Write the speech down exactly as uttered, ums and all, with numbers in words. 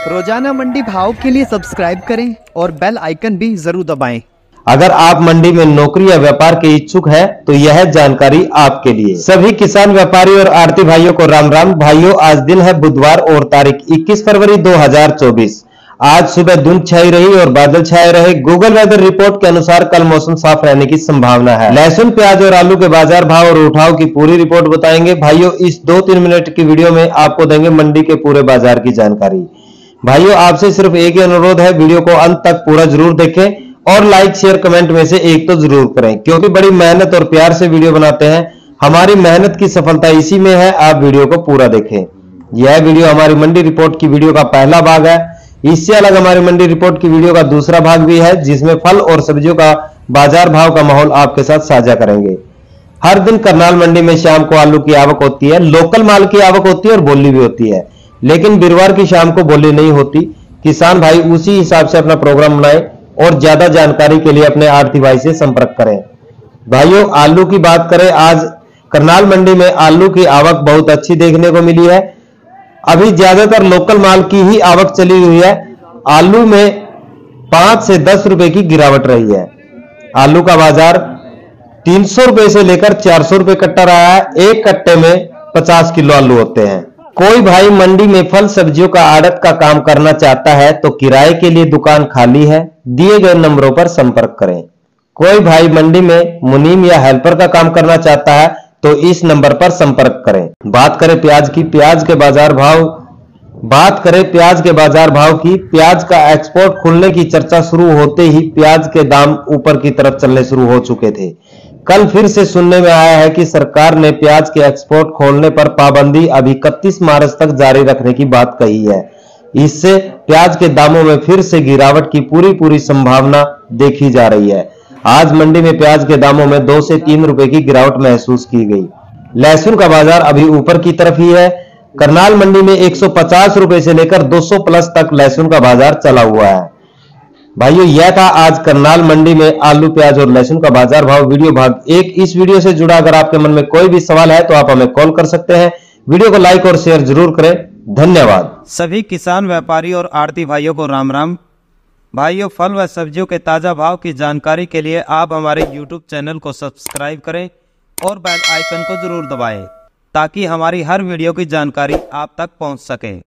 रोजाना मंडी भाव के लिए सब्सक्राइब करें और बेल आइकन भी जरूर दबाएं। अगर आप मंडी में नौकरी या व्यापार के इच्छुक हैं तो यह जानकारी आपके लिए। सभी किसान व्यापारी और आढ़ती भाइयों को राम राम। भाइयों, आज दिन है बुधवार और तारीख इक्कीस फरवरी दो हजार चौबीस। आज सुबह धुंध छाई रही और बादल छाए रहे। गूगल वेदर रिपोर्ट के अनुसार कल मौसम साफ रहने की संभावना है। लहसुन, प्याज और आलू के बाजार भाव और उठाव की पूरी रिपोर्ट बताएंगे। भाइयों, इस दो तीन मिनट की वीडियो में आपको देंगे मंडी के पूरे बाजार की जानकारी। भाइयों, आपसे सिर्फ एक ही अनुरोध है, वीडियो को अंत तक पूरा जरूर देखें और लाइक शेयर कमेंट में से एक तो जरूर करें, क्योंकि बड़ी मेहनत और प्यार से वीडियो बनाते हैं। हमारी मेहनत की सफलता इसी में है। आप वीडियो को पूरा देखें। यह वीडियो हमारी मंडी रिपोर्ट की वीडियो का पहला भाग है। इससे अलग हमारी मंडी रिपोर्ट की वीडियो का दूसरा भाग भी है, जिसमें फल और सब्जियों का बाजार भाव का माहौल आपके साथ साझा करेंगे। हर दिन करनाल मंडी में शाम को आलू की आवक होती है, लोकल माल की आवक होती है और बोली भी होती है, लेकिन वीरवार की शाम को बोली नहीं होती। किसान भाई उसी हिसाब से अपना प्रोग्राम बनाएं और ज्यादा जानकारी के लिए अपने आढ़ती भाई से संपर्क करें। भाइयों, आलू की बात करें, आज करनाल मंडी में आलू की आवक बहुत अच्छी देखने को मिली है। अभी ज्यादातर लोकल माल की ही आवक चली हुई है। आलू में पांच से दस रुपए की गिरावट रही है। आलू का बाजार तीन सौ रुपए से लेकर चार सौ रुपए कट्टा रहा है। एक कट्टे में पचास किलो आलू होते हैं। कोई भाई मंडी में फल सब्जियों का आड़त का काम करना चाहता है तो किराए के लिए दुकान खाली है, दिए गए नंबरों पर संपर्क करें। कोई भाई मंडी में मुनीम या हेल्पर का काम करना चाहता है तो इस नंबर पर संपर्क करें। बात करें प्याज की, प्याज के बाजार भाव बात करें प्याज के बाजार भाव की प्याज का एक्सपोर्ट खुलने की चर्चा शुरू होते ही प्याज के दाम ऊपर की तरफ चलने शुरू हो चुके थे। कल फिर से सुनने में आया है कि सरकार ने प्याज के एक्सपोर्ट खोलने पर पाबंदी अभी इकतीस मार्च तक जारी रखने की बात कही है। इससे प्याज के दामों में फिर से गिरावट की पूरी पूरी संभावना देखी जा रही है। आज मंडी में प्याज के दामों में दो से तीन रुपए की गिरावट महसूस की गई। लहसुन का बाजार अभी ऊपर की तरफ ही है। करनाल मंडी में एक सौ पचास रुपए से लेकर दो सौ प्लस तक लहसुन का बाजार चला हुआ है। भाइयों, यह था आज करनाल मंडी में आलू, प्याज और लहसुन का बाजार भाव वीडियो भाग एक। इस वीडियो से जुड़ा अगर आपके मन में कोई भी सवाल है तो आप हमें कॉल कर सकते हैं। वीडियो को लाइक और शेयर जरूर करें। धन्यवाद। सभी किसान व्यापारी और आढ़ती भाइयों को राम राम। भाइयों, फल व सब्जियों के ताजा भाव की जानकारी के लिए आप हमारे यूट्यूब चैनल को सब्सक्राइब करें और बेल आइकन को जरूर दबाएं, ताकि हमारी हर वीडियो की जानकारी आप तक पहुंच सके।